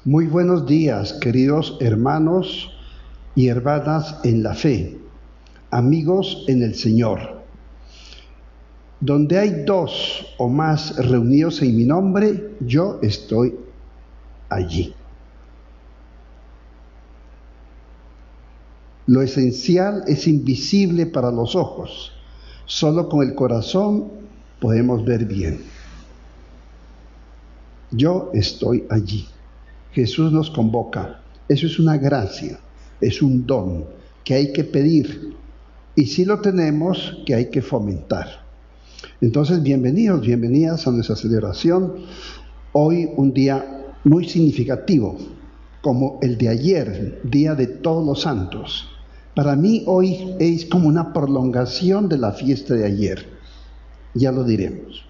Muy buenos días, queridos hermanos y hermanas en la fe, amigos en el Señor. Donde hay dos o más reunidos en mi nombre, yo estoy allí. Lo esencial es invisible para los ojos. Solo con el corazón podemos ver bien. Yo estoy allí. Jesús nos convoca. Eso es una gracia, es un don que hay que pedir. Y si lo tenemos, que hay que fomentar. Entonces, bienvenidos, bienvenidas a nuestra celebración. Hoy un día muy significativo, como el de ayer, Día de Todos los Santos. Para mí hoy es como una prolongación de la fiesta de ayer. Ya lo diremos.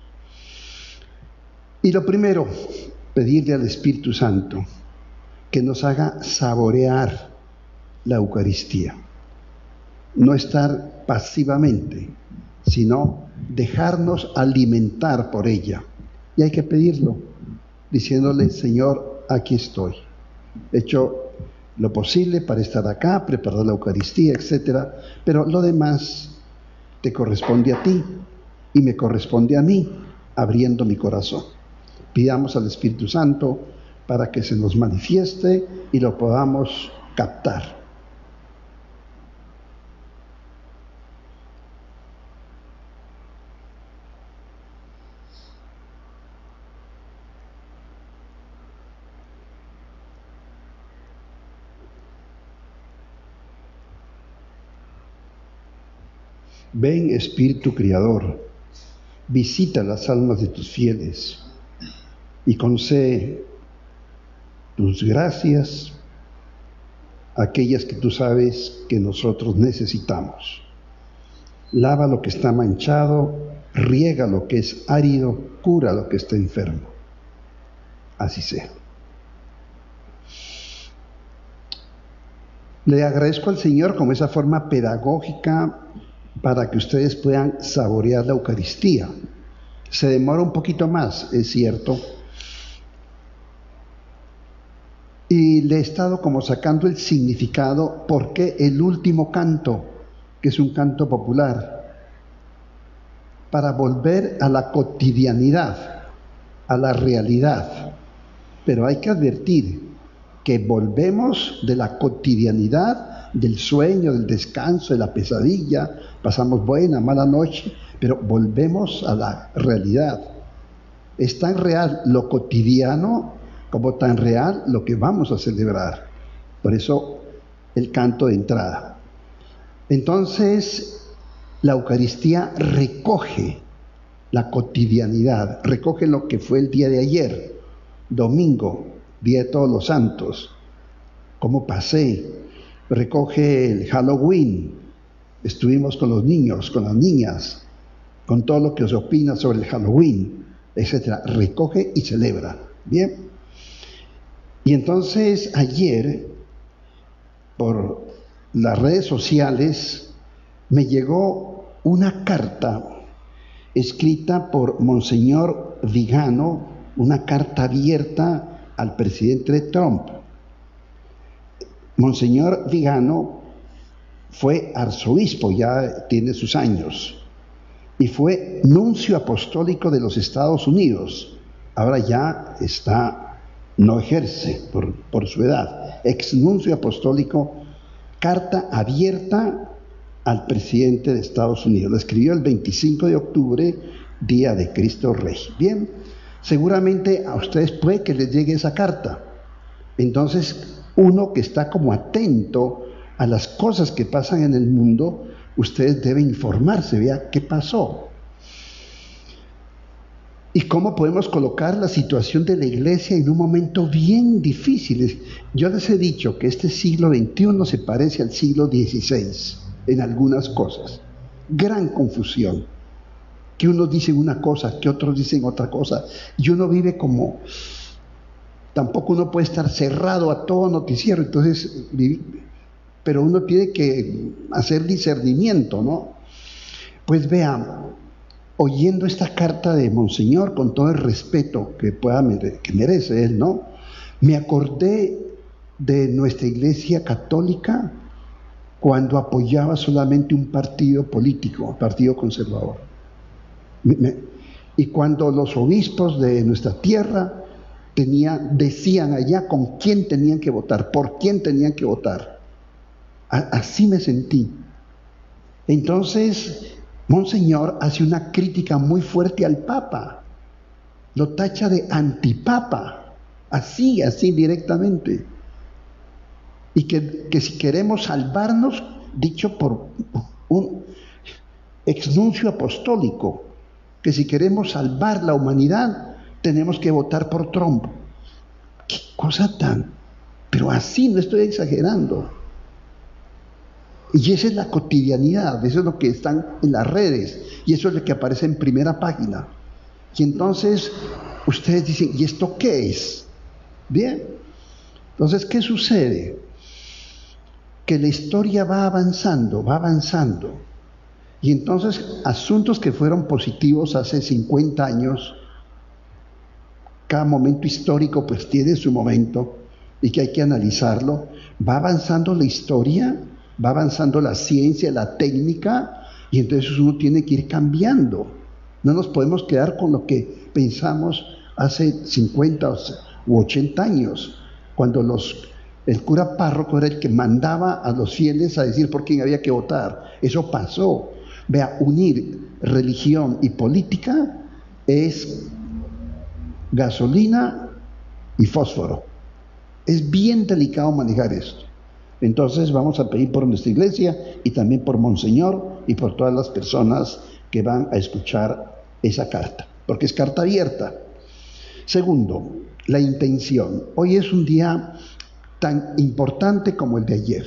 Y lo primero, pedirle al Espíritu Santo que nos haga saborear la Eucaristía. No estar pasivamente, sino dejarnos alimentar por ella. Y hay que pedirlo, diciéndole: Señor, aquí estoy. He hecho lo posible para estar acá, preparar la Eucaristía, etc. Pero lo demás te corresponde a ti y me corresponde a mí, abriendo mi corazón. Pidamos al Espíritu Santo para que se nos manifieste y lo podamos captar. Ven, Espíritu Criador, visita las almas de tus fieles y concede tus gracias, aquellas que tú sabes que nosotros necesitamos. Lava lo que está manchado, riega lo que es árido, cura lo que está enfermo. Así sea. Le agradezco al Señor como esa forma pedagógica para que ustedes puedan saborear la Eucaristía. Se demora un poquito más, es cierto. Y le he estado como sacando el significado, porque el último canto, que es un canto popular, para volver a la cotidianidad, a la realidad. Pero hay que advertir que volvemos de la cotidianidad, del sueño, del descanso, de la pesadilla, pasamos buena, mala noche, pero volvemos a la realidad. Es tan real lo cotidiano como tan real lo que vamos a celebrar. Por eso el canto de entrada. Entonces, la Eucaristía recoge la cotidianidad, recoge lo que fue el día de ayer, domingo, Día de Todos los Santos, cómo pasé, recoge el Halloween, estuvimos con los niños, con las niñas, con todo lo que se opina sobre el Halloween, etc. Recoge y celebra, ¿bien? Y entonces ayer, por las redes sociales, me llegó una carta escrita por Monseñor Vigano, una carta abierta al presidente Trump. Monseñor Vigano fue arzobispo, ya tiene sus años, y fue nuncio apostólico de los Estados Unidos. Ahora ya está, no ejerce por su edad, ex nuncio apostólico, carta abierta al presidente de Estados Unidos. Lo escribió el 25 de octubre, Día de Cristo Rey. Bien, seguramente a ustedes puede que les llegue esa carta. Entonces, uno que está como atento a las cosas que pasan en el mundo, ustedes deben informarse, vea qué pasó. Y cómo podemos colocar la situación de la Iglesia en un momento bien difícil. Yo les he dicho que este siglo XXI se parece al siglo XVI en algunas cosas. Gran confusión. Que unos dicen una cosa, que otros dicen otra cosa. Y uno vive como... Tampoco uno puede estar cerrado a todo noticiero. Entonces, pero uno tiene que hacer discernimiento, ¿no? Pues vean, oyendo esta carta de Monseñor, con todo el respeto que merece él, ¿no? Me acordé de nuestra iglesia católica cuando apoyaba solamente un partido político, partido conservador. Y cuando los obispos de nuestra tierra decían allá con quién tenían que votar, por quién tenían que votar. Así me sentí. Entonces, Monseñor hace una crítica muy fuerte al Papa. Lo tacha de antipapa, así directamente. Y que si queremos salvarnos, dicho por un exnuncio apostólico, que si queremos salvar la humanidad, tenemos que votar por Trump. ¡Qué cosa tan! Pero así, no estoy exagerando. Y esa es la cotidianidad, eso es lo que están en las redes, y eso es lo que aparece en primera página. Y entonces ustedes dicen, ¿y esto qué es? Bien, entonces, ¿qué sucede? Que la historia va avanzando, y entonces asuntos que fueron positivos hace 50 años, cada momento histórico pues tiene su momento, y que hay que analizarlo, va avanzando la historia, va avanzando la ciencia, la técnica, y entonces uno tiene que ir cambiando. No nos podemos quedar con lo que pensamos hace 50 u 80 años, cuando el cura párroco era el que mandaba a los fieles a decir por quién había que votar. Eso pasó. Vea, unir religión y política es gasolina y fósforo. Es bien delicado manejar esto. Entonces vamos a pedir por nuestra iglesia y también por Monseñor y por todas las personas que van a escuchar esa carta, porque es carta abierta. Segundo, la intención. Hoy es un día tan importante como el de ayer,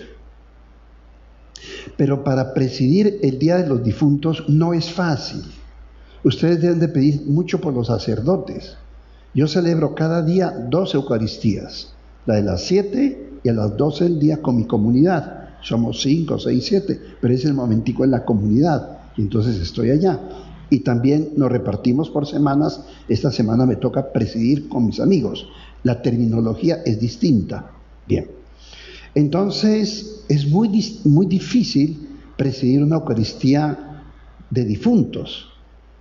pero para presidir el Día de los Difuntos no es fácil. Ustedes deben de pedir mucho por los sacerdotes. Yo celebro cada día 2 Eucaristías, la de las 7 y a las 12 del día con mi comunidad. Somos 5, 6, 7, pero es el momentico en la comunidad, y entonces estoy allá. Y también nos repartimos por semanas. Esta semana me toca presidir con mis amigos. La terminología es distinta. Bien. Entonces, es muy difícil presidir una Eucaristía de difuntos.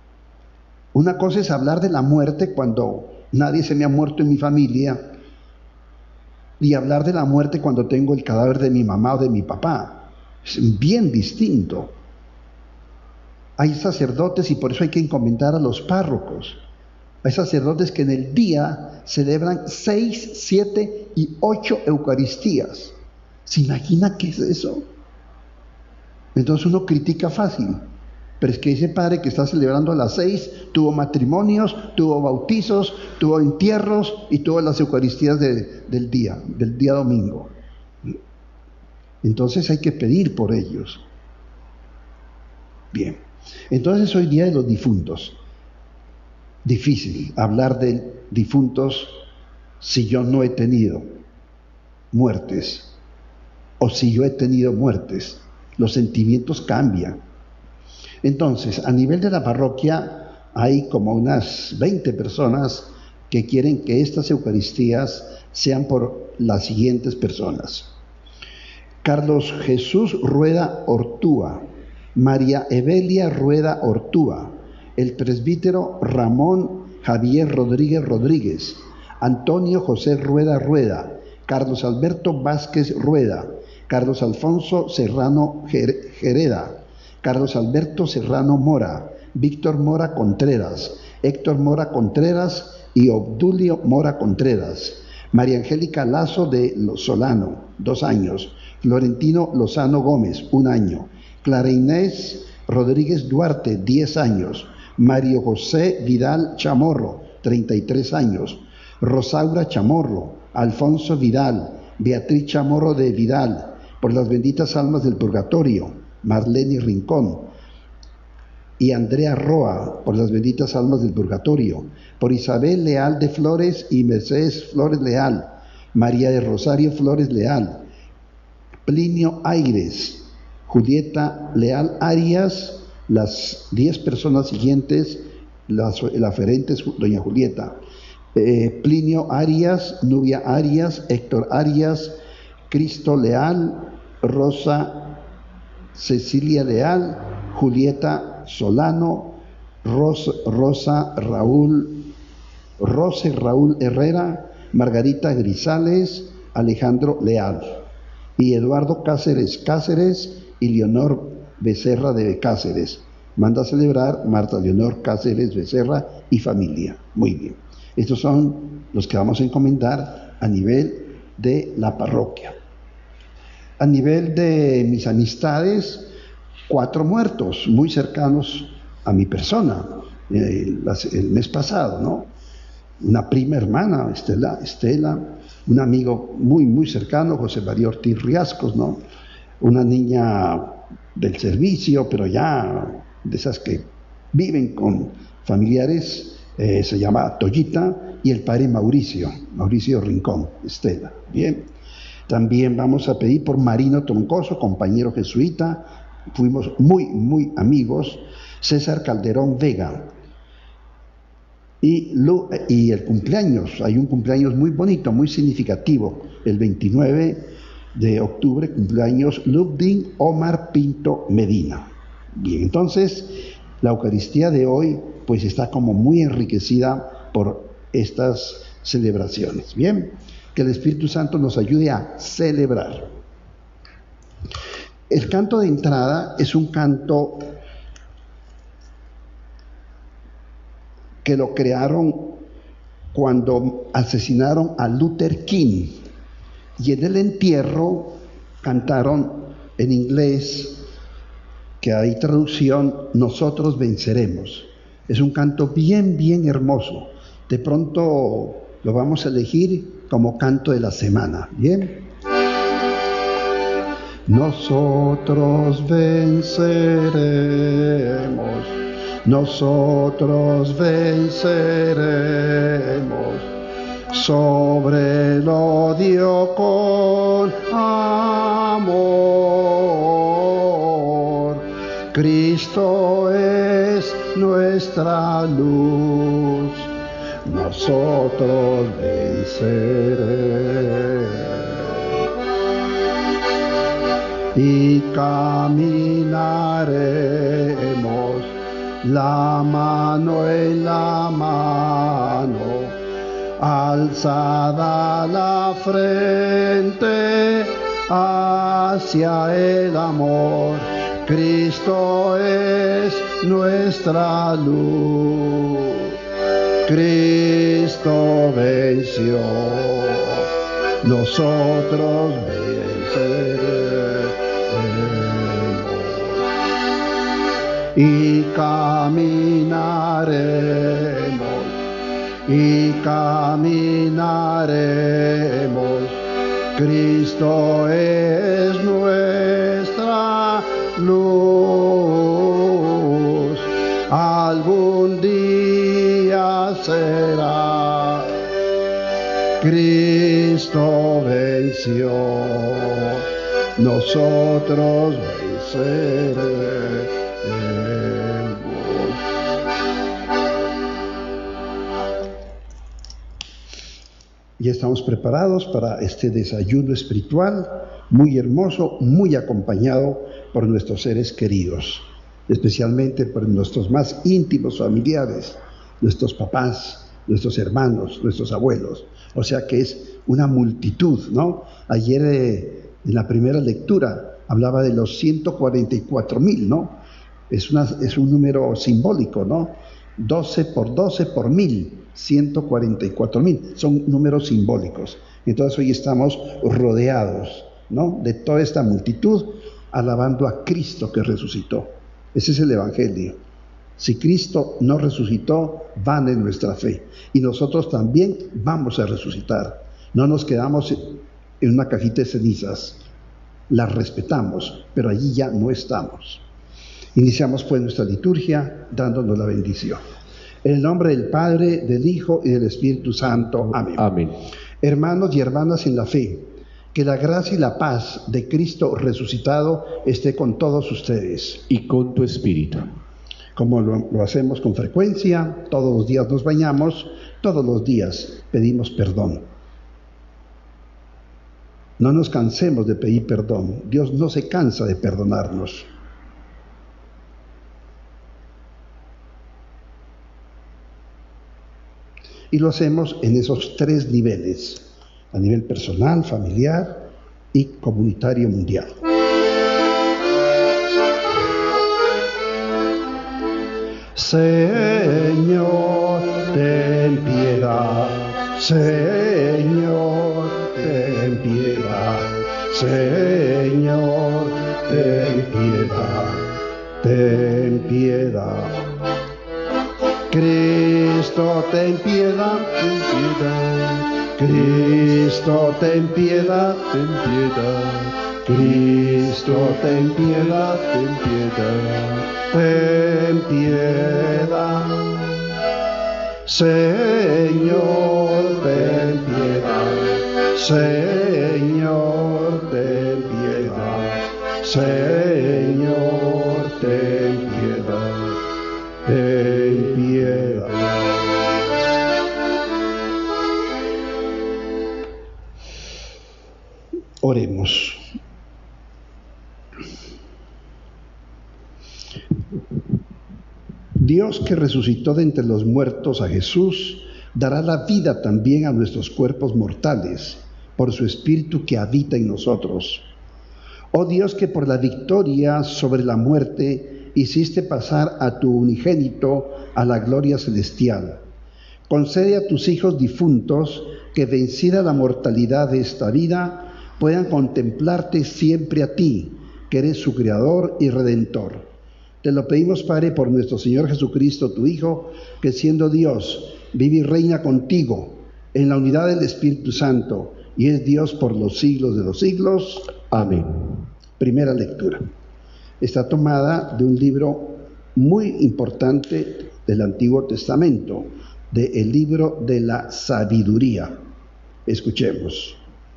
Una cosa es hablar de la muerte cuando nadie se me ha muerto en mi familia, y hablar de la muerte cuando tengo el cadáver de mi mamá o de mi papá. Es bien distinto. Hay sacerdotes, y por eso hay que encomendar a los párrocos. Hay sacerdotes que en el día celebran 6, 7 y 8 Eucaristías. ¿Se imagina qué es eso? Entonces uno critica fácil. Pero es que ese padre que está celebrando a las 6 tuvo matrimonios, tuvo bautizos, tuvo entierros y tuvo las Eucaristías del día domingo. Entonces hay que pedir por ellos. Bien. Entonces hoy día de los difuntos. Difícil hablar de difuntos si yo no he tenido muertes, o si yo he tenido muertes. Los sentimientos cambian. Entonces, a nivel de la parroquia hay como unas 20 personas que quieren que estas Eucaristías sean por las siguientes personas: Carlos Jesús Rueda Ortúa, María Evelia Rueda Ortúa, el presbítero Ramón Javier Rodríguez Rodríguez, Antonio José Rueda Rueda, Carlos Alberto Vázquez Rueda, Carlos Alfonso Serrano Jereda, Carlos Alberto Serrano Mora, Víctor Mora Contreras, Héctor Mora Contreras y Obdulio Mora Contreras, María Angélica Lazo de Solano, 2 años, Florentino Lozano Gómez, 1 año, Clara Inés Rodríguez Duarte, 10 años, Mario José Vidal Chamorro, 33 años, Rosaura Chamorro, Alfonso Vidal, Beatriz Chamorro de Vidal, por las benditas almas del purgatorio, Marlene Rincón, y Andrea Roa, por las benditas almas del purgatorio, por Isabel Leal de Flores y Mercedes Flores Leal, María de Rosario Flores Leal, Plinio Aires, Julieta Leal Arias, las 10 personas siguientes, las aferentes, doña Julieta, Plinio Arias, Nubia Arias, Héctor Arias, Cristo Leal, Rosa Cecilia Leal, Julieta Solano, Rose Raúl Herrera, Margarita Grisales, Alejandro Leal y Eduardo Cáceres y Leonor Becerra de Cáceres. Manda a celebrar Marta Leonor Cáceres Becerra y familia. Muy bien. Estos son los que vamos a encomendar a nivel de la parroquia. A nivel de mis amistades, 4 muertos muy cercanos a mi persona el mes pasado, ¿no? Una prima hermana, Estela, un amigo muy cercano, José María Ortiz Riascos, ¿no? Una niña del servicio, pero ya de esas que viven con familiares, se llama Toyita, y el padre Mauricio Rincón, Estela. Bien. También vamos a pedir por Marino Troncoso, compañero jesuita, fuimos muy amigos, César Calderón Vega. Y el cumpleaños, hay un cumpleaños muy bonito, muy significativo, el 29 de octubre, cumpleaños Ludwig Omar Pinto Medina. Bien, entonces la Eucaristía de hoy pues está como muy enriquecida por estas celebraciones. Bien, que el Espíritu Santo nos ayude a celebrar. El canto de entrada es un canto que lo crearon cuando asesinaron a Luther King, y en el entierro cantaron en inglés, que hay traducción, nosotros venceremos. Es un canto bien hermoso. De pronto lo vamos a elegir como canto de la semana. Bien. Nosotros venceremos, nosotros venceremos sobre el odio con amor. Cristo es nuestra luz, nosotros venceremos. Y caminaremos la mano en la mano, alzada la frente hacia el amor. Cristo es nuestra luz, Cristo venció, nosotros venceremos. Y caminaremos, Cristo es nuestra luz, algún día será, Cristo venció, nosotros venceremos. Ya estamos preparados para este desayuno espiritual muy hermoso, muy acompañado por nuestros seres queridos, especialmente por nuestros más íntimos familiares, nuestros papás, nuestros hermanos, nuestros abuelos. O sea que es una multitud, ¿no? Ayer en la primera lectura hablaba de los 144,000, ¿no? Es un número simbólico, ¿no? 12 por 12 por 1000, 144,000, son números simbólicos. Entonces hoy estamos rodeados, ¿no?, de toda esta multitud, alabando a Cristo que resucitó. Ese es el Evangelio. Si Cristo no resucitó, vana es nuestra fe. Y nosotros también vamos a resucitar. No nos quedamos en una cajita de cenizas. Las respetamos, pero allí ya no estamos. Iniciamos pues nuestra liturgia dándonos la bendición. En el nombre del Padre, del Hijo y del Espíritu Santo. Amén. Amén. Hermanos y hermanas en la fe, que la gracia y la paz de Cristo resucitado esté con todos ustedes. Y con tu espíritu. como lo hacemos con frecuencia, todos los días nos bañamos, todos los días pedimos perdón. No nos cansemos de pedir perdón. Dios no se cansa de perdonarnos. Y lo hacemos en esos 3 niveles, a nivel personal, familiar y comunitario mundial. Señor, ten piedad, Señor, ten piedad, Señor, ten piedad, ten piedad. Cristo, ten piedad, ten piedad. Cristo, ten piedad, ten piedad. Cristo, ten piedad, ten piedad. Ten piedad. Señor, ten piedad. Señor, ten piedad. Señor, ten piedad. Ten piedad. Oremos. Dios, que resucitó de entre los muertos a Jesús, dará la vida también a nuestros cuerpos mortales, por su Espíritu que habita en nosotros. Oh Dios, que por la victoria sobre la muerte hiciste pasar a tu unigénito a la gloria celestial. Concede a tus hijos difuntos que, vencida la mortalidad de esta vida, puedan contemplarte siempre a ti, que eres su Creador y Redentor. Te lo pedimos, Padre, por nuestro Señor Jesucristo, tu Hijo, que siendo Dios, vive y reina contigo en la unidad del Espíritu Santo, y es Dios por los siglos de los siglos. Amén. Primera lectura. Está tomada de un libro muy importante del Antiguo Testamento, del libro de la sabiduría. Escuchemos.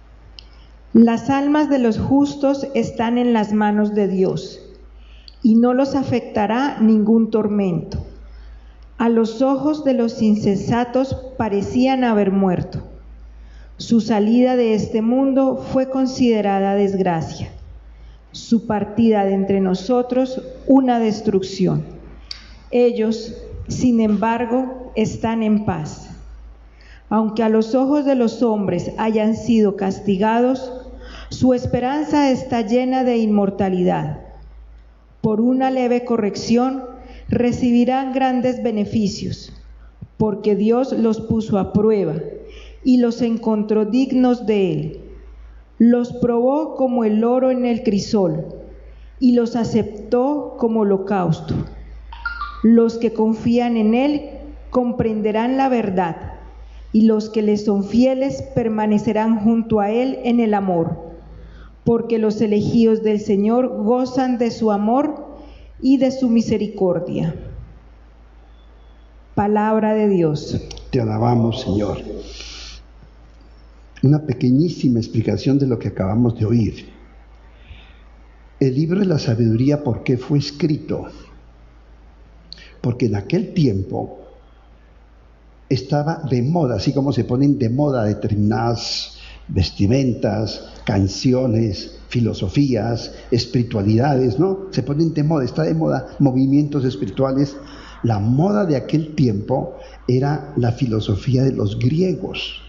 Las almas de los justos están en las manos de Dios, y no los afectará ningún tormento. A los ojos de los insensatos parecían haber muerto. Su salida de este mundo fue considerada desgracia, su partida de entre nosotros una destrucción. Ellos, sin embargo, están en paz. Aunque a los ojos de los hombres hayan sido castigados, su esperanza está llena de inmortalidad. Por una leve corrección recibirán grandes beneficios, porque Dios los puso a prueba y los encontró dignos de Él. Los probó como el oro en el crisol y los aceptó como holocausto. Los que confían en Él comprenderán la verdad, y los que le son fieles permanecerán junto a Él en el amor. Porque los elegidos del Señor gozan de su amor y de su misericordia. Palabra de Dios. Te alabamos, Señor. Una pequeñísima explicación de lo que acabamos de oír. El libro de la sabiduría, ¿por qué fue escrito? Porque en aquel tiempo estaba de moda, así como se ponen de moda determinadas vestimentas, canciones, filosofías, espiritualidades, ¿no? Se ponen de moda, está de moda movimientos espirituales. La moda de aquel tiempo era la filosofía de los griegos.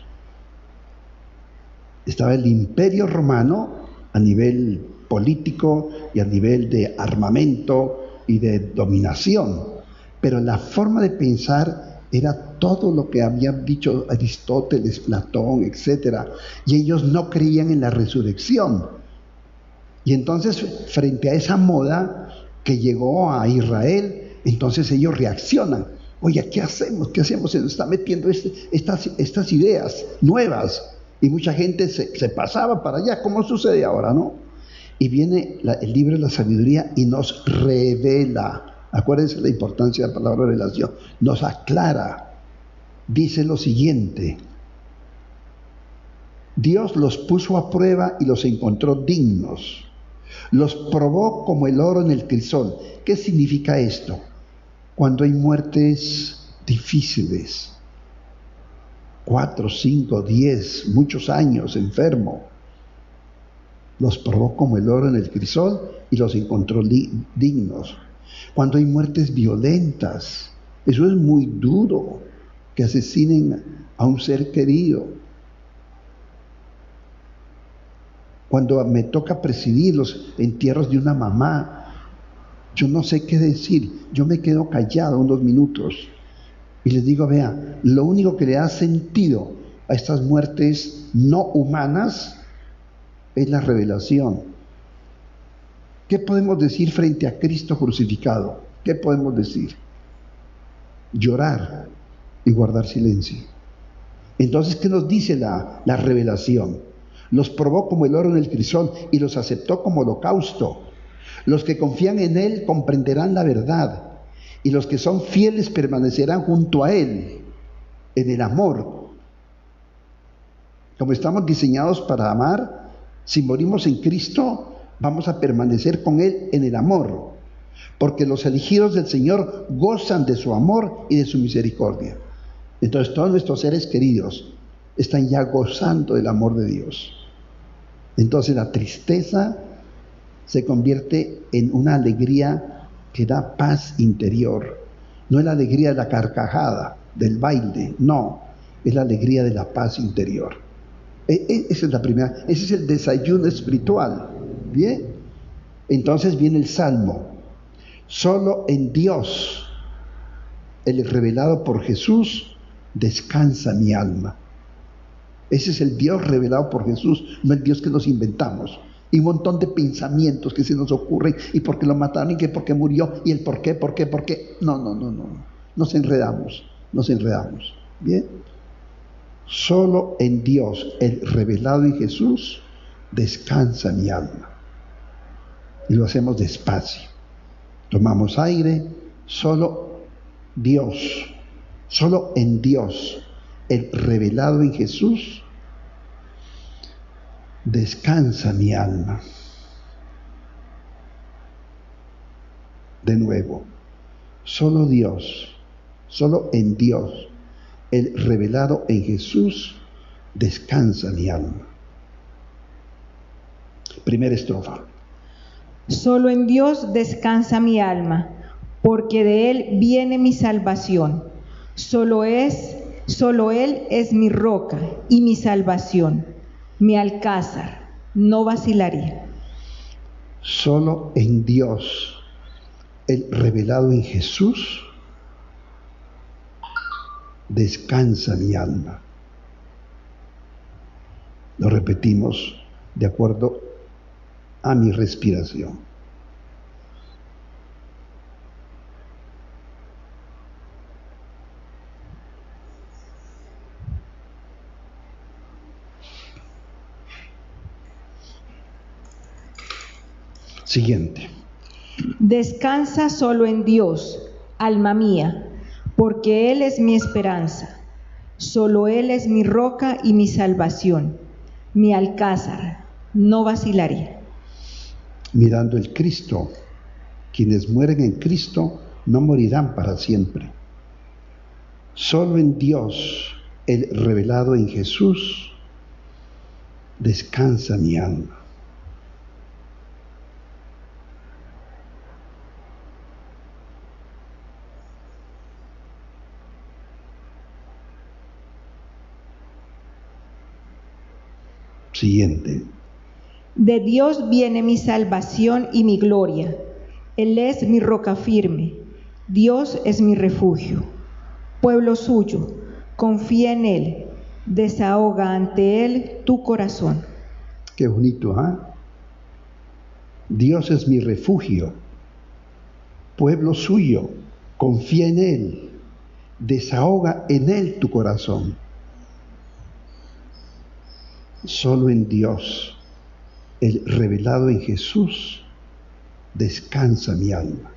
Estaba el Imperio Romano a nivel político y a nivel de armamento y de dominación, pero la forma de pensar era todo lo que habían dicho Aristóteles, Platón, etc. Y ellos no creían en la resurrección. Y entonces, frente a esa moda que llegó a Israel, entonces ellos reaccionan. Oye, ¿qué hacemos? ¿Qué hacemos? Se nos está metiendo estas ideas nuevas. Y mucha gente se pasaba para allá, como sucede ahora, ¿no? Y viene el libro de la sabiduría y nos revela. Acuérdense la importancia de la palabra revelación. Nos aclara. Dice lo siguiente. Dios los puso a prueba y los encontró dignos. Los probó como el oro en el crisol. ¿Qué significa esto? Cuando hay muertes difíciles, 4, 5, 10, muchos años enfermo, los probó como el oro en el crisol y los encontró dignos. Cuando hay muertes violentas, eso es muy duro, que asesinen a un ser querido. Cuando me toca presidir los entierros de una mamá, yo no sé qué decir, yo me quedo callado unos minutos y les digo, vea, lo único que le da sentido a estas muertes no humanas es la revelación. ¿Qué podemos decir frente a Cristo crucificado? ¿Qué podemos decir? Llorar y guardar silencio. Entonces, ¿qué nos dice la revelación? Los probó como el oro en el crisol y los aceptó como holocausto. Los que confían en Él comprenderán la verdad, y los que son fieles permanecerán junto a Él en el amor. Como estamos diseñados para amar, si morimos en Cristo, vamos a permanecer con Él en el amor, porque los elegidos del Señor gozan de su amor y de su misericordia. Entonces todos nuestros seres queridos están ya gozando del amor de Dios. Entonces la tristeza se convierte en una alegría que da paz interior. No es la alegría de la carcajada, del baile, no, es la alegría de la paz interior. Esa es la primera, ese es el desayuno espiritual. Bien, entonces viene el Salmo. Solo en Dios, el revelado por Jesús, descansa mi alma. Ese es el Dios revelado por Jesús, no el Dios que nos inventamos. Y un montón de pensamientos que se nos ocurren, y por qué lo mataron, y que por qué murió, y el por qué. No. Nos enredamos. ¿Bien? Solo en Dios, el revelado en Jesús, descansa mi alma. Y lo hacemos despacio. Tomamos aire, solo en Dios, el revelado en Jesús, descansa mi alma. De nuevo, solo en Dios, el revelado en Jesús, descansa mi alma. Primera estrofa. Solo en Dios descansa mi alma, porque de Él viene mi salvación. Solo Él es mi roca y mi salvación, mi alcázar, no vacilaré. Solo en Dios, el revelado en Jesús, descansa mi alma. Lo repetimos de acuerdo a mi respiración. Siguiente. Descansa solo en Dios, alma mía, porque Él es mi esperanza. Solo Él es mi roca y mi salvación, mi alcázar, no vacilaré. Mirando el Cristo, quienes mueren en Cristo no morirán para siempre. Solo en Dios, el revelado en Jesús, descansa mi alma. Siguiente. De Dios viene mi salvación y mi gloria. Él es mi roca firme. Dios es mi refugio. Pueblo suyo, confía en Él. Desahoga ante Él tu corazón. Qué bonito, ¿ah? Dios es mi refugio. Pueblo suyo, confía en Él. Desahoga en Él tu corazón. Solo en Dios, el revelado en Jesús, descansa mi alma.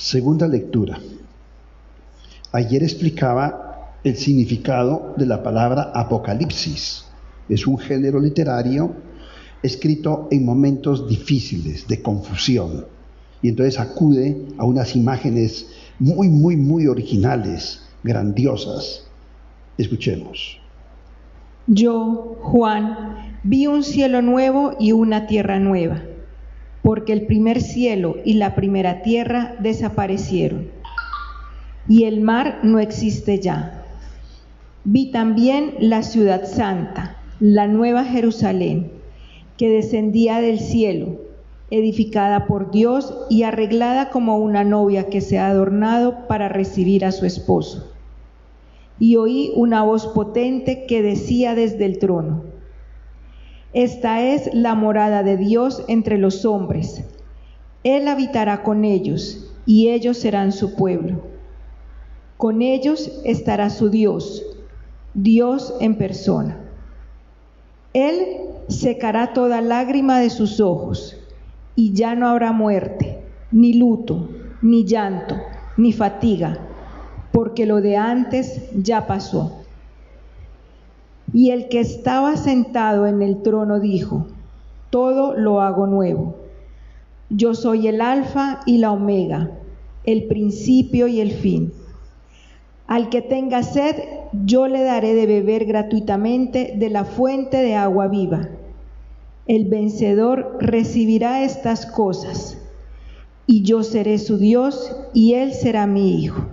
Segunda lectura. Ayer explicaba el significado de la palabra Apocalipsis. Es un género literario escrito en momentos difíciles, de confusión. Y entonces acude a unas imágenes muy originales, grandiosas. Escuchemos. Yo, Juan, vi un cielo nuevo y una tierra nueva, porque el primer cielo y la primera tierra desaparecieron, y el mar no existe ya. Vi también la ciudad santa, la nueva Jerusalén, que descendía del cielo, edificada por Dios y arreglada como una novia que se ha adornado para recibir a su esposo. Y oí una voz potente que decía desde el trono: Esta es la morada de Dios entre los hombres. Él habitará con ellos, y ellos serán su pueblo. Con ellos estará su Dios, Dios en persona. Él secará toda lágrima de sus ojos, y ya no habrá muerte, ni luto, ni llanto, ni fatiga, porque lo de antes ya pasó. Y el que estaba sentado en el trono dijo: Todo lo hago nuevo. Yo soy el Alfa y la Omega, el principio y el fin. Al que tenga sed, yo le daré de beber gratuitamente de la fuente de agua viva. El vencedor recibirá estas cosas, y yo seré su Dios, y él será mi hijo.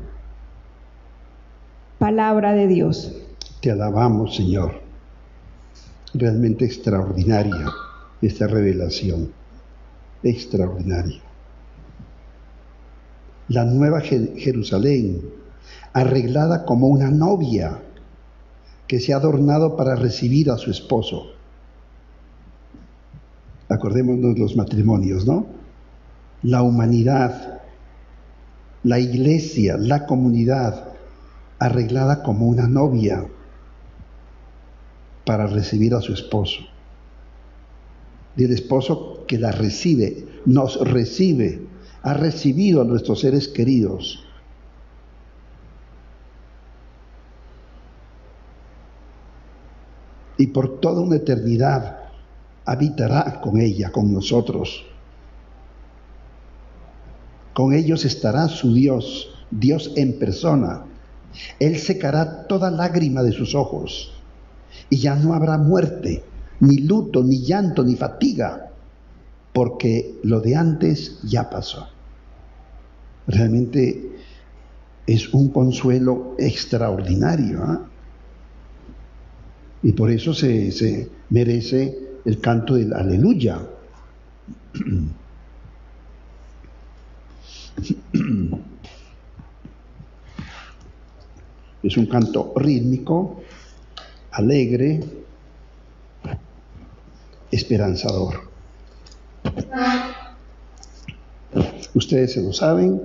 Palabra de Dios. Te alabamos, Señor. Realmente extraordinaria esta revelación. Extraordinaria. La nueva Jerusalén, arreglada como una novia que se ha adornado para recibir a su esposo. Acordémonos de los matrimonios, ¿no? La humanidad, la iglesia, la comunidad, arreglada como una novia para recibir a su esposo. Y el esposo que la recibe, nos recibe, ha recibido a nuestros seres queridos. Y por toda una eternidad habitará con ella, con nosotros. Con ellos estará su Dios, Dios en persona. Él secará toda lágrima de sus ojos, y ya no habrá muerte, ni luto, ni llanto, ni fatiga, porque lo de antes ya pasó. Realmente es un consuelo extraordinario, ¿eh? Y por eso se merece el canto del aleluya. Es un canto rítmico, alegre, esperanzador. Ustedes se lo saben.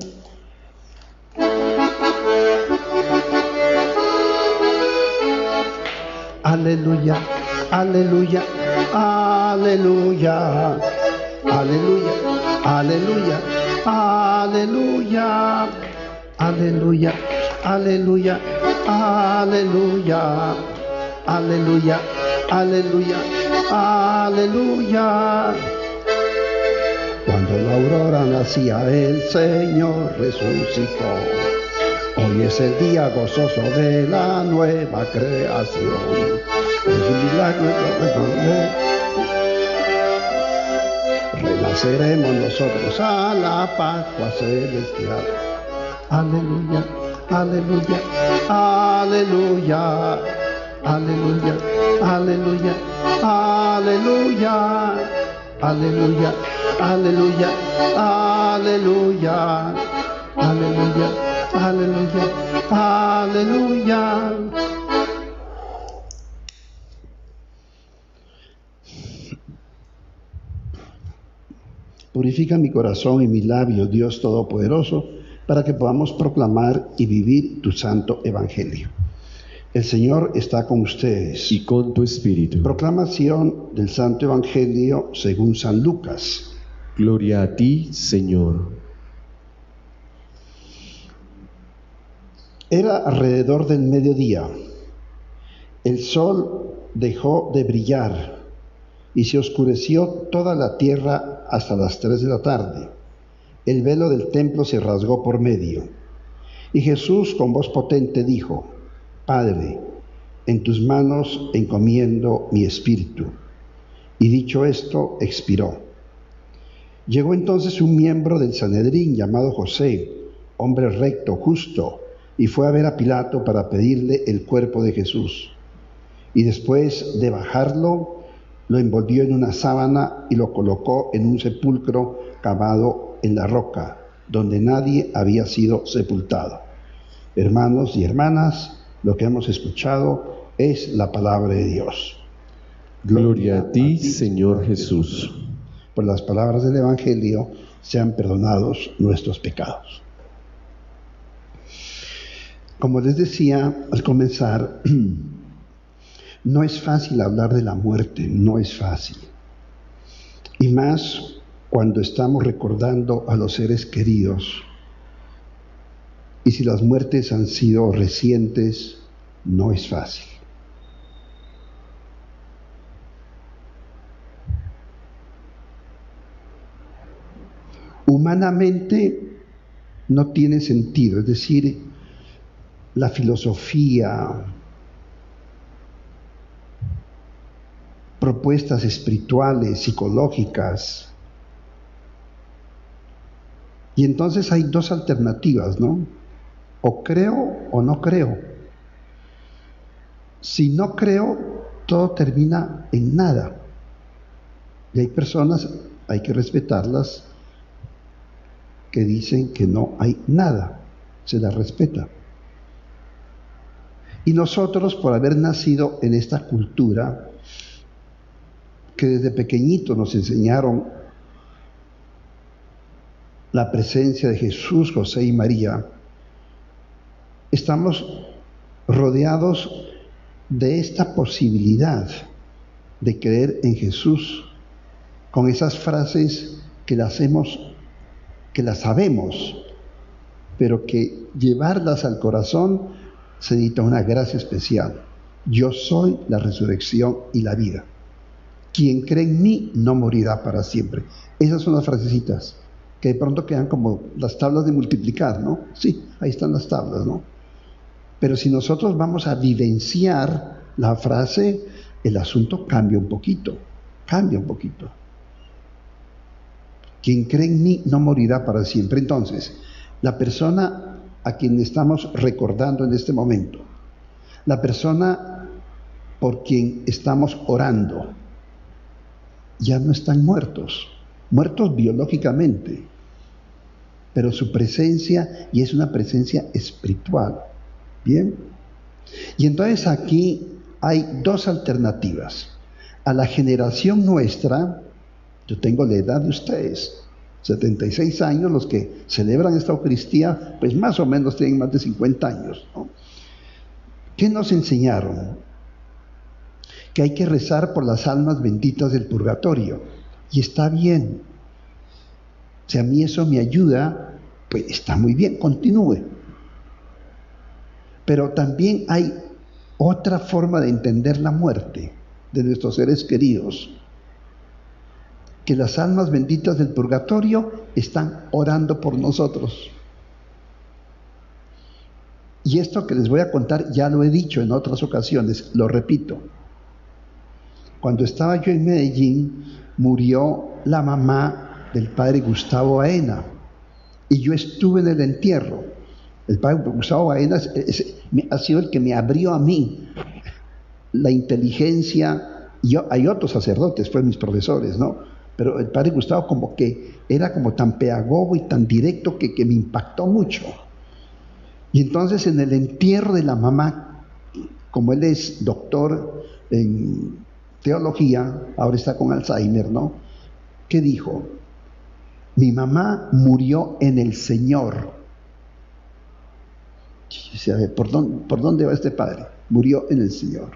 Aleluya, aleluya, aleluya, aleluya, aleluya, aleluya, aleluya, aleluya, aleluya, aleluya, aleluya, aleluya. Cuando la aurora nacía, el Señor resucitó. Hoy es el día gozoso de la nueva creación. Es un milagro renaceremos nosotros a la Pascua celestial. Aleluya, aleluya, aleluya, aleluya, aleluya, aleluya, aleluya, aleluya, aleluya, aleluya, aleluya, aleluya. Purifica mi corazón y mis labios, Dios Todopoderoso, para que podamos proclamar y vivir tu santo evangelio. El Señor está con ustedes. Y con tu espíritu. Proclamación del santo evangelio según San Lucas. Gloria a ti, Señor. Era alrededor del mediodía. El sol dejó de brillar y se oscureció toda la tierra hasta las 3 de la tarde. El velo del templo se rasgó por medio. Y Jesús con voz potente dijo: Padre, en tus manos encomiendo mi espíritu. Y dicho esto, expiró. Llegó entonces un miembro del Sanedrín llamado José, hombre recto, justo, y fue a ver a Pilato para pedirle el cuerpo de Jesús. Y después de bajarlo, lo envolvió en una sábana y lo colocó en un sepulcro cavado en la roca, donde nadie había sido sepultado. Hermanos y hermanas, lo que hemos escuchado es la palabra de Dios. Gloria a ti, Señor Jesús. Por las palabras del Evangelio sean perdonados nuestros pecados. Como les decía al comenzar, no es fácil hablar de la muerte, no es fácil. Y más cuando estamos recordando a los seres queridos. Y si las muertes han sido recientes, no es fácil. Humanamente no tiene sentido, es decir, la filosofía, propuestas espirituales, psicológicas. Y entonces hay dos alternativas, ¿no? O creo o no creo. Si no creo, todo termina en nada. Y hay personas, hay que respetarlas, que dicen que no hay nada. Se las respeta. Y nosotros, por haber nacido en esta cultura, que desde pequeñitos nos enseñaron la presencia de Jesús, José y María, estamos rodeados de esta posibilidad de creer en Jesús, con esas frases que las sabemos, pero que llevarlas al corazón se necesita una gracia especial. Yo soy la resurrección y la vida. Quien cree en mí no morirá para siempre. Esas son las frasecitas que de pronto quedan como las tablas de multiplicar, ¿no? Sí, ahí están las tablas, ¿no? Pero si nosotros vamos a vivenciar la frase, el asunto cambia un poquito. Quien cree en mí no morirá para siempre. Entonces, la persona a quien estamos recordando en este momento, la persona por quien estamos orando, ya no están muertos biológicamente, pero su presencia, y es una presencia espiritual. ¿Bien? Y entonces aquí hay dos alternativas. A la generación nuestra, yo tengo la edad de ustedes, 76 años, los que celebran esta Eucaristía, pues más o menos tienen más de 50 años, ¿no? ¿Qué nos enseñaron? Que hay que rezar por las almas benditas del purgatorio. Y está bien. Si a mí eso me ayuda, pues está muy bien, continúe. Pero también hay otra forma de entender la muerte de nuestros seres queridos. Que las almas benditas del purgatorio están orando por nosotros. Y esto que les voy a contar ya lo he dicho en otras ocasiones, lo repito. Cuando estaba yo en Medellín, murió la mamá del padre Gustavo Baena y yo estuve en el entierro. El padre Gustavo Baena ha sido el que me abrió a mí la inteligencia. Hay otros sacerdotes, pues mis profesores, ¿no? Pero el padre Gustavo como que era como tan pedagogo y tan directo que me impactó mucho. Y entonces en el entierro de la mamá, como él es doctor en teología, ahora está con Alzheimer, ¿no? ¿Qué dijo? Mi mamá murió en el Señor. ¿Por dónde va este padre? Murió en el Señor.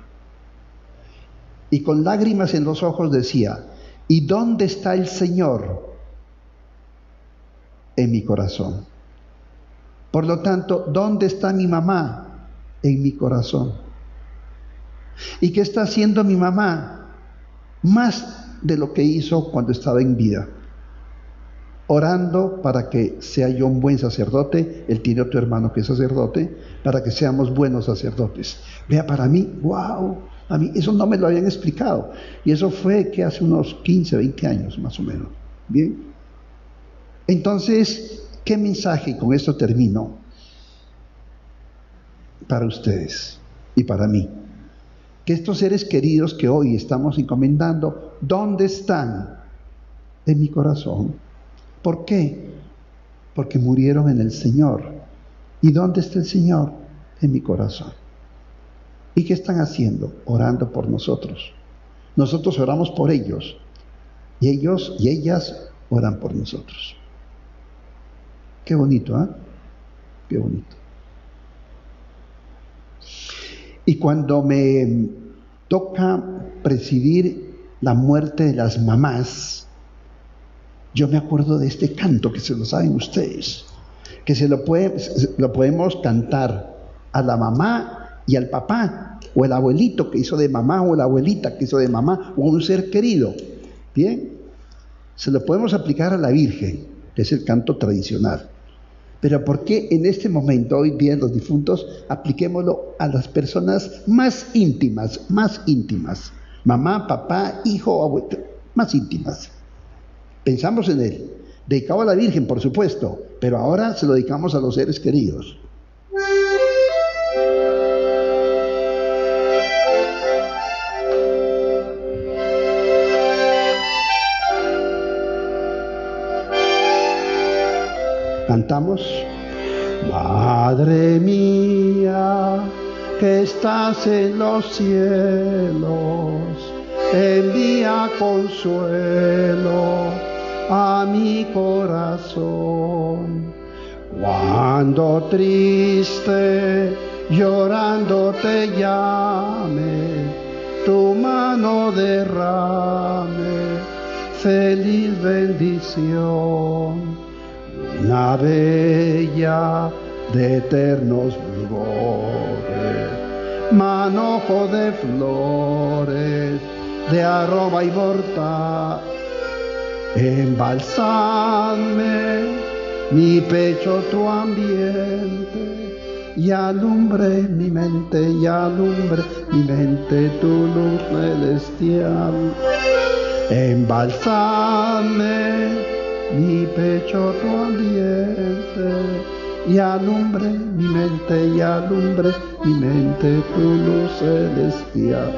Y con lágrimas en los ojos decía, ¿y dónde está el Señor? En mi corazón. Por lo tanto, ¿dónde está mi mamá? En mi corazón. ¿Y qué está haciendo mi mamá? Más de lo que hizo cuando estaba en vida. Orando para que sea yo un buen sacerdote. Él tiene otro hermano que es sacerdote, para que seamos buenos sacerdotes. Vea, para mí, wow, a mí eso no me lo habían explicado. Y eso fue que hace unos 15, 20 años más o menos. Bien. Entonces, ¿qué mensaje? Y con esto termino. Para ustedes y para mí. Que estos seres queridos que hoy estamos encomendando, ¿dónde están? En mi corazón. ¿Por qué? Porque murieron en el Señor. ¿Y dónde está el Señor? En mi corazón. ¿Y qué están haciendo? Orando por nosotros. Nosotros oramos por ellos. Y ellos y ellas oran por nosotros. Qué bonito, ¿eh? Qué bonito. Y cuando me toca presidir la muerte de las mamás, yo me acuerdo de este canto que se lo saben ustedes, que lo podemos cantar a la mamá y al papá, o el abuelito que hizo de mamá, o la abuelita que hizo de mamá, o un ser querido. Bien, se lo podemos aplicar a la Virgen, que es el canto tradicional. Pero ¿por qué en este momento, hoy día los difuntos, apliquémoslo a las personas más íntimas? Mamá, papá, hijo, abuelo, más íntimas. Pensamos en él, dedicado a la Virgen, por supuesto, pero ahora se lo dedicamos a los seres queridos. Cantamos. Madre mía, que estás en los cielos, envía consuelo a mi corazón. Cuando triste, llorando te llame, tu mano derrame feliz bendición. Una bella de eternos fulgores, manojo de flores, de aroma inmortal, embalsame mi pecho tu ambiente, y alumbre mi mente, tu luz celestial. Embalsame mi pecho tu ambiente, y alumbre mi mente, tu luz celestial.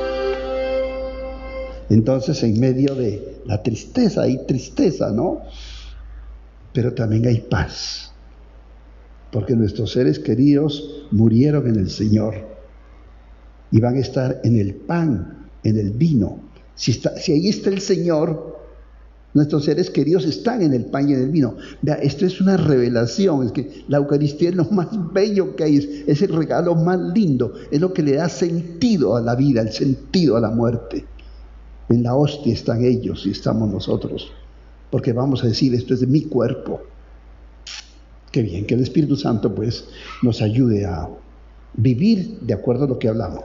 Entonces, en medio de la tristeza, hay tristeza, ¿no? Pero también hay paz, porque nuestros seres queridos murieron en el Señor y van a estar en el pan, en el vino. Si ahí está el Señor, nuestros seres queridos están en el pan y en el vino. Vea, esto es una revelación, es que la Eucaristía es lo más bello que hay, es el regalo más lindo, es lo que le da sentido a la vida, el sentido a la muerte. En la hostia están ellos y estamos nosotros, porque vamos a decir, esto es de mi cuerpo. Qué bien, que el Espíritu Santo pues nos ayude a vivir de acuerdo a lo que hablamos.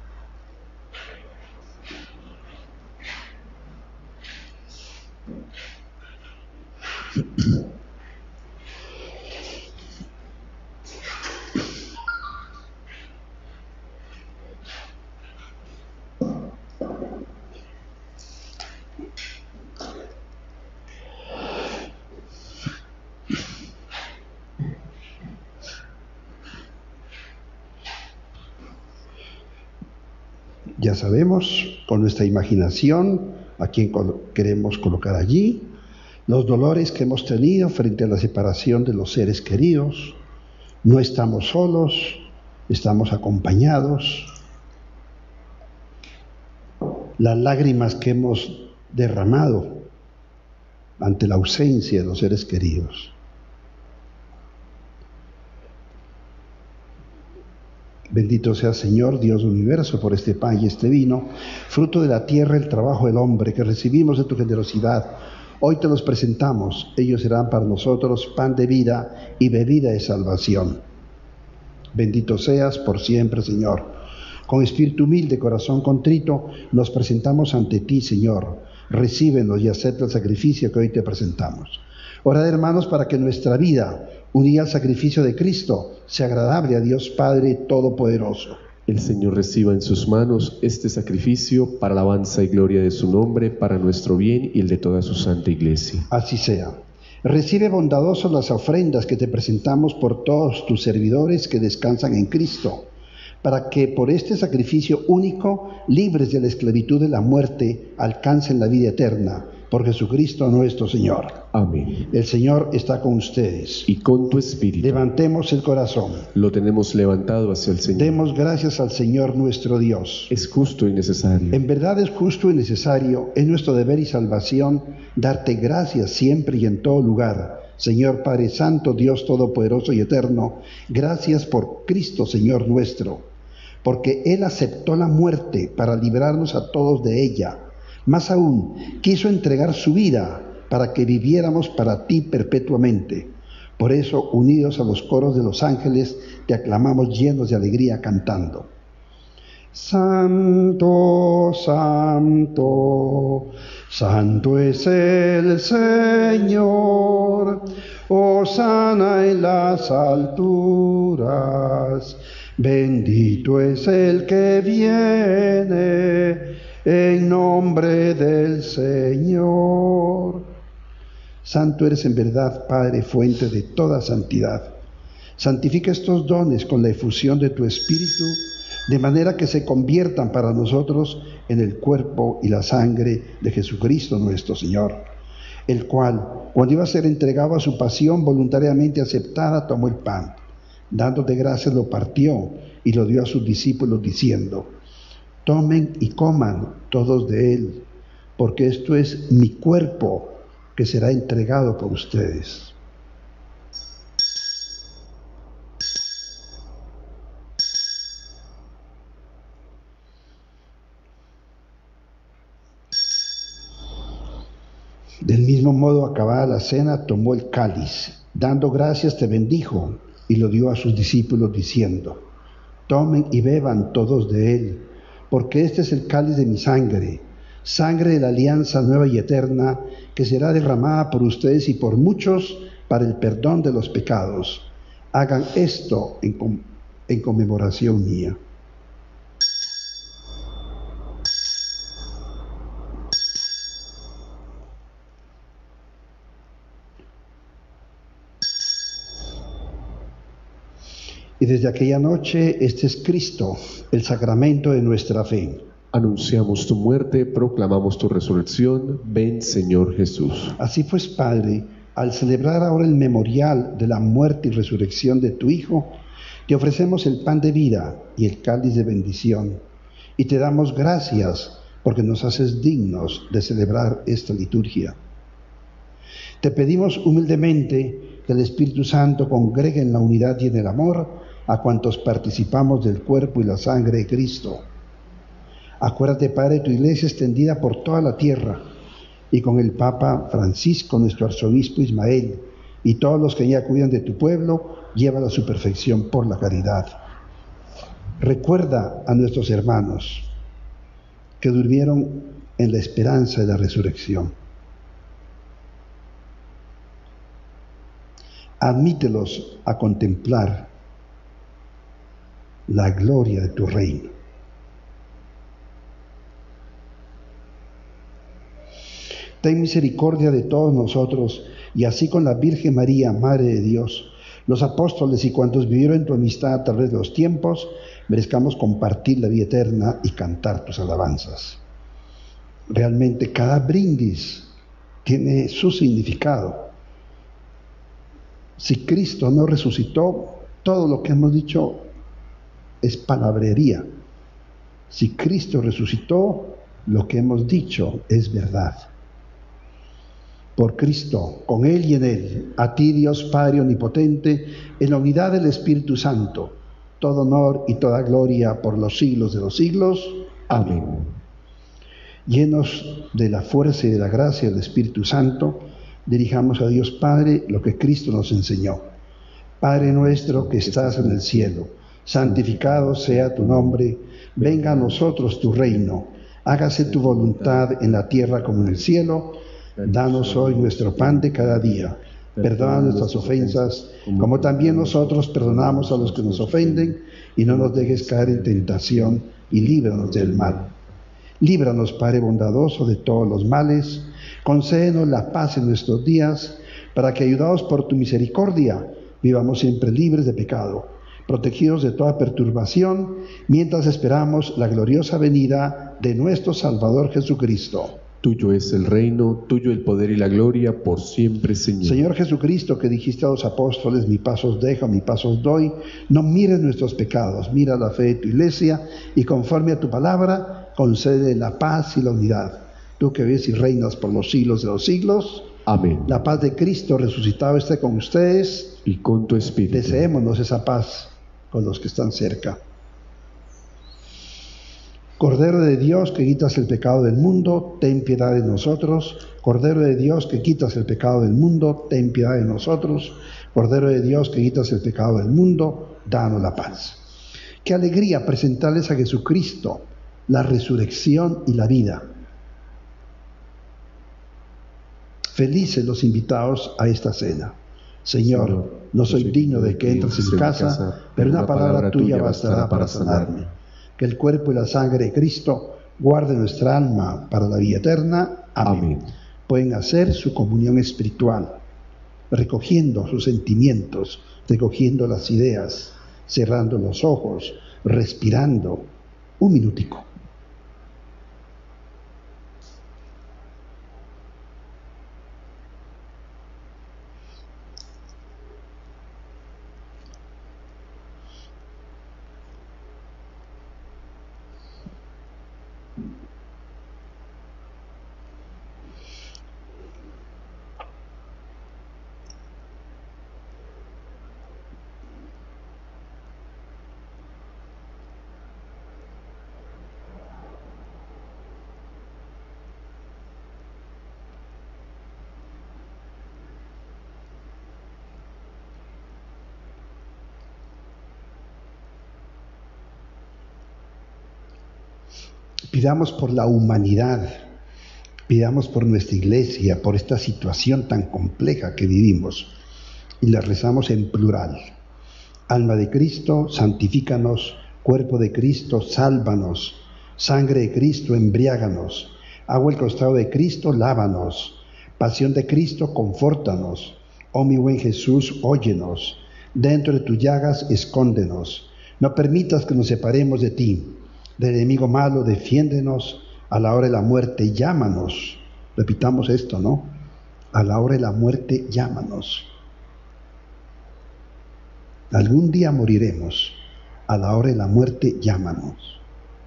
Ya sabemos, con nuestra imaginación, a quién queremos colocar allí, los dolores que hemos tenido frente a la separación de los seres queridos. No estamos solos, estamos acompañados. Las lágrimas que hemos derramado ante la ausencia de los seres queridos. Bendito sea Señor, Dios del universo, por este pan y este vino, fruto de la tierra, el trabajo del hombre, que recibimos de tu generosidad. Hoy te los presentamos. Ellos serán para nosotros pan de vida y bebida de salvación. Bendito seas por siempre, Señor. Con espíritu humilde, corazón contrito, nos presentamos ante ti, Señor. Recíbenos y acepta el sacrificio que hoy te presentamos. Orad, hermanos, para que nuestra vida, unida al sacrificio de Cristo, sea agradable a Dios Padre Todopoderoso. El Señor reciba en sus manos este sacrificio para alabanza y gloria de su nombre, para nuestro bien y el de toda su santa Iglesia. Así sea. Recibe bondadoso las ofrendas que te presentamos por todos tus servidores que descansan en Cristo, para que por este sacrificio único, libres de la esclavitud de la muerte, alcancen la vida eterna. Por Jesucristo nuestro Señor. Amén. El Señor está con ustedes. Y con tu espíritu. Levantemos el corazón. Lo tenemos levantado hacia el Señor. Demos gracias al Señor nuestro Dios. Es justo y necesario. En verdad es justo y necesario, es nuestro deber y salvación, darte gracias siempre y en todo lugar. Señor Padre Santo, Dios Todopoderoso y Eterno, gracias por Cristo Señor nuestro, porque Él aceptó la muerte para librarnos a todos de ella. Más aún, quiso entregar su vida para que viviéramos para ti perpetuamente. Por eso, unidos a los coros de los ángeles, te aclamamos llenos de alegría cantando. Santo, santo, santo es el Señor, hosana en las alturas, bendito es el que viene en nombre del Señor. Santo eres en verdad, Padre, fuente de toda santidad. Santifica estos dones con la efusión de tu Espíritu, de manera que se conviertan para nosotros en el cuerpo y la sangre de Jesucristo nuestro Señor, el cual, cuando iba a ser entregado a su pasión voluntariamente aceptada, tomó el pan, dándote gracias lo partió y lo dio a sus discípulos diciendo: tomen y coman todos de él, porque esto es mi cuerpo que será entregado por ustedes. Del mismo modo, acabada la cena, tomó el cáliz, dando gracias te bendijo y lo dio a sus discípulos diciendo: tomen y beban todos de él, porque este es el cáliz de mi sangre, sangre de la alianza nueva y eterna, que será derramada por ustedes y por muchos para el perdón de los pecados. Hagan esto en conmemoración mía. Y desde aquella noche, este es Cristo, el sacramento de nuestra fe. Anunciamos tu muerte, proclamamos tu resurrección. Ven, Señor Jesús. Así pues, Padre, al celebrar ahora el memorial de la muerte y resurrección de tu Hijo, te ofrecemos el pan de vida y el cáliz de bendición, y te damos gracias porque nos haces dignos de celebrar esta liturgia. Te pedimos humildemente que el Espíritu Santo congregue en la unidad y en el amor a cuantos participamos del cuerpo y la sangre de Cristo. Acuérdate, Padre, de tu iglesia extendida por toda la tierra, y con el Papa Francisco, nuestro arzobispo Ismael, y todos los que ya cuidan de tu pueblo, llévala a su perfección por la caridad. Recuerda a nuestros hermanos que durmieron en la esperanza de la resurrección. Admítelos a contemplar la gloria de tu reino. Ten misericordia de todos nosotros, y así con la Virgen María, Madre de Dios, los apóstoles y cuantos vivieron en tu amistad a través de los tiempos, merezcamos compartir la vida eterna y cantar tus alabanzas. Realmente cada brindis tiene su significado. Si Cristo no resucitó, todo lo que hemos dicho es palabrería. Si Cristo resucitó, lo que hemos dicho es verdad. Por Cristo, con Él y en Él, a ti, Dios Padre Omnipotente, en la unidad del Espíritu Santo, todo honor y toda gloria por los siglos de los siglos. Amén. Llenos de la fuerza y de la gracia del Espíritu Santo, dirijamos a Dios Padre lo que Cristo nos enseñó. Padre nuestro que estás en el cielo, santificado sea tu nombre, venga a nosotros tu reino, hágase tu voluntad en la tierra como en el cielo. Danos hoy nuestro pan de cada día, perdona nuestras ofensas, como también nosotros perdonamos a los que nos ofenden, y no nos dejes caer en tentación, y líbranos del mal. Líbranos, Padre bondadoso, de todos los males, concédenos la paz en nuestros días, para que, ayudados por tu misericordia, vivamos siempre libres de pecado, protegidos de toda perturbación, mientras esperamos la gloriosa venida de nuestro Salvador Jesucristo. Tuyo es el reino, tuyo el poder y la gloria, por siempre, Señor. Señor Jesucristo, que dijiste a los apóstoles, mi paz os dejo, mi paz os doy, no mires nuestros pecados, mira la fe de tu iglesia, y conforme a tu palabra, concede la paz y la unidad. Tú que vives y reinas por los siglos de los siglos. Amén. La paz de Cristo resucitado esté con ustedes. Y con tu espíritu. Deseémonos esa paz con los que están cerca. Cordero de Dios que quitas el pecado del mundo, ten piedad de nosotros. Cordero de Dios que quitas el pecado del mundo, ten piedad de nosotros. Cordero de Dios que quitas el pecado del mundo, danos la paz. Qué alegría presentarles a Jesucristo, la resurrección y la vida. Felices los invitados a esta cena. Señor, no soy digno de que entres en mi casa, pero una palabra tuya bastará para sanarme. Que el cuerpo y la sangre de Cristo guarde nuestra alma para la vida eterna. Amén. Pueden hacer su comunión espiritual, recogiendo sus sentimientos, recogiendo las ideas, cerrando los ojos, respirando. Un minutico. Pidamos por la humanidad, pidamos por nuestra iglesia, por esta situación tan compleja que vivimos, y la rezamos en plural. Alma de Cristo, santifícanos. Cuerpo de Cristo, sálvanos. Sangre de Cristo, embriáganos. Agua al costado de Cristo, lávanos. Pasión de Cristo, confórtanos. Oh mi buen Jesús, óyenos. Dentro de tus llagas, escóndenos. No permitas que nos separemos de ti. Del enemigo malo, defiéndenos. A la hora de la muerte, llámanos. Repitamos esto, ¿no? A la hora de la muerte, llámanos. Algún día moriremos. A la hora de la muerte, llámanos.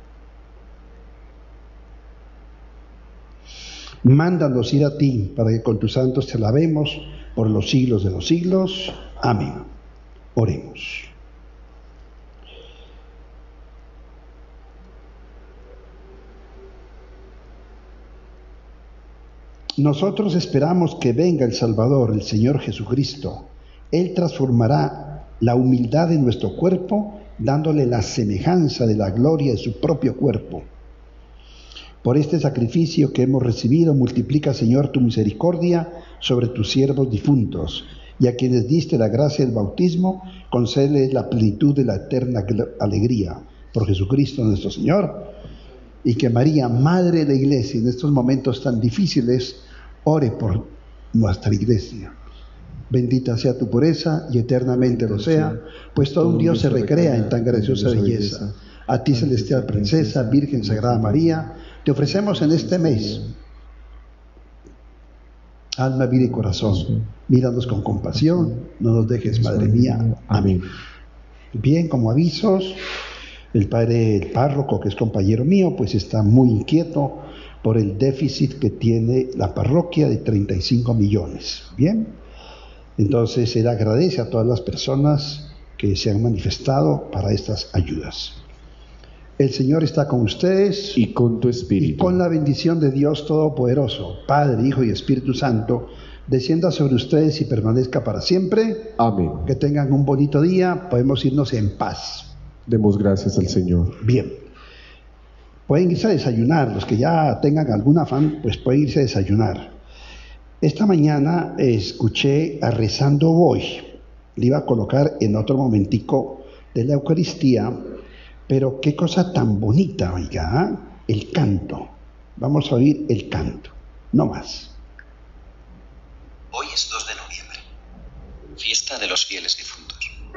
Mándanos ir a ti, para que con tus santos te alabemos por los siglos de los siglos. Amén. Oremos. Nosotros esperamos que venga el Salvador, el Señor Jesucristo. Él transformará la humildad de nuestro cuerpo, dándole la semejanza de la gloria de su propio cuerpo. Por este sacrificio que hemos recibido, multiplica, Señor, tu misericordia sobre tus siervos difuntos, y a quienes diste la gracia del bautismo, concédeles la plenitud de la eterna alegría. Por Jesucristo nuestro Señor. Y que María, Madre de la Iglesia, en estos momentos tan difíciles, ore por nuestra Iglesia. Bendita sea tu pureza y eternamente lo sea, pues todo un Dios se recrea en tan graciosa belleza. A ti, celestial princesa, Virgen Sagrada María, te ofrecemos en este mes, alma, vida y corazón. Míranos con compasión, no nos dejes, Madre mía. Amén. Bien, como avisos, el párroco, que es compañero mío, pues está muy inquieto por el déficit que tiene la parroquia de 35 millones. Bien, entonces él agradece a todas las personas que se han manifestado para estas ayudas. El Señor está con ustedes y con tu y espíritu. con la bendición de Dios Todopoderoso, Padre, Hijo y Espíritu Santo, descienda sobre ustedes y permanezca para siempre. Amén. Que tengan un bonito día, podemos irnos en paz. Demos gracias al Señor. Bien, pueden irse a desayunar, los que ya tengan algún afán, pues pueden irse a desayunar. Esta mañana escuché a Rezando Voy, le iba a colocar en otro momentico de la Eucaristía, pero qué cosa tan bonita, oiga, el canto. Vamos a oír el canto, no más. Hoy es 2 de noviembre, fiesta de los fieles difuntos.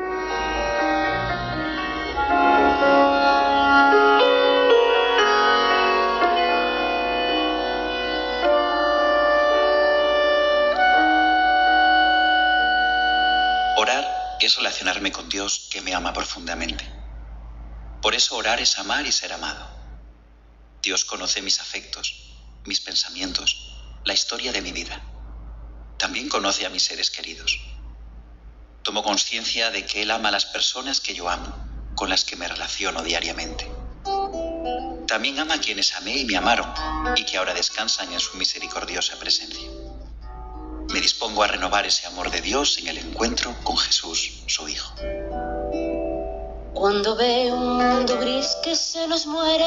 Orar es relacionarme con Dios que me ama profundamente. Por eso orar es amar y ser amado. Dios conoce mis afectos, mis pensamientos, la historia de mi vida. También conoce a mis seres queridos. Tomo conciencia de que Él ama a las personas que yo amo, con las que me relaciono diariamente. También ama a quienes amé y me amaron, y que ahora descansan en su misericordiosa presencia. Me dispongo a renovar ese amor de Dios en el encuentro con Jesús, su Hijo. Cuando veo un mundo gris que se nos muere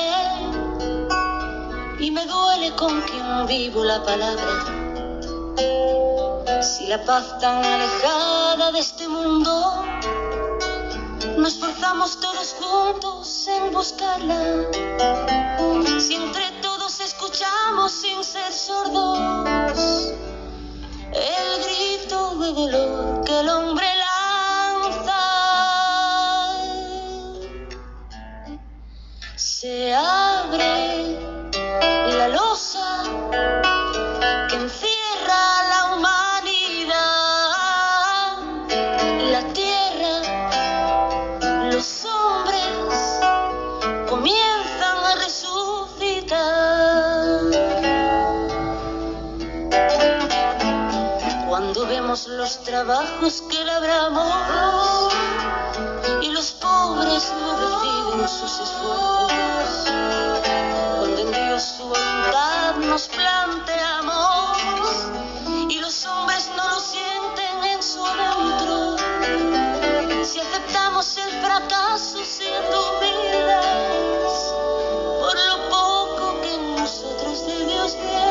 y me duele con quien vivo la palabra, si la paz tan alejada de este mundo, nos esforzamos todos juntos en buscarla, si entre todos escuchamos sin ser sordos el grito de dolor que el hombre lanza, se abre la losa que encierra la humanidad, la tierra, los hombres comienzan a resucitar. Cuando vemos los trabajos que labramos y los pobres no reciben sus esfuerzos, cuando en Dios su voluntad nos planteamos y los hombres no lo sienten en su adentro, si aceptamos el fracaso siendo humildes por lo poco que en nosotros de Dios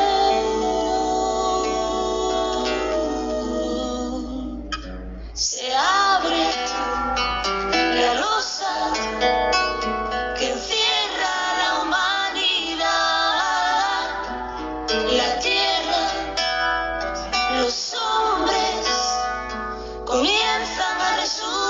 dieron, se abre la losa que encierra la humanidad, la tierra, los hombres comienzan a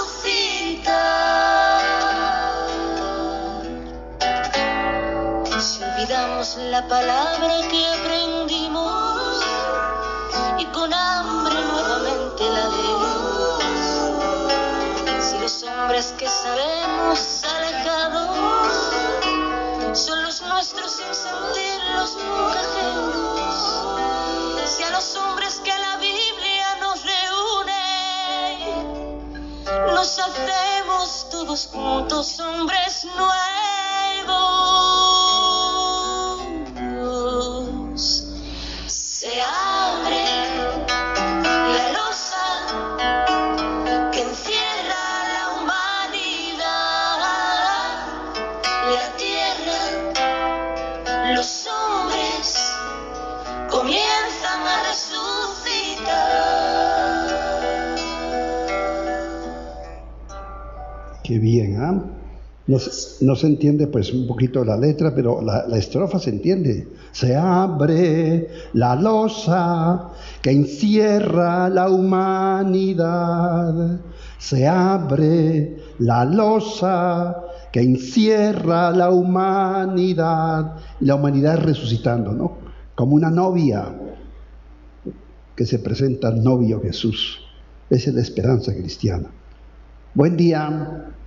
resucitar. Si olvidamos la palabra que aprendimos y con hambre nuevamente la leemos, si los hombres que sabemos alejados son los nuestros sin sentirlos nunca ajenos, si a los hombres que la Biblia nos reúne nos hacemos todos juntos hombres nuevos, se abre la losa que encierra la humanidad, la tierra, los hombres comienzan a resucitar. Qué bien, ¿ah? No se entiende pues un poquito la letra, pero la estrofa se entiende. Se abre la losa que encierra la humanidad. Se abre la losa que encierra la humanidad. Y la humanidad resucitando, ¿no? Como una novia que se presenta al novio Jesús. Esa es la esperanza cristiana. Buen día.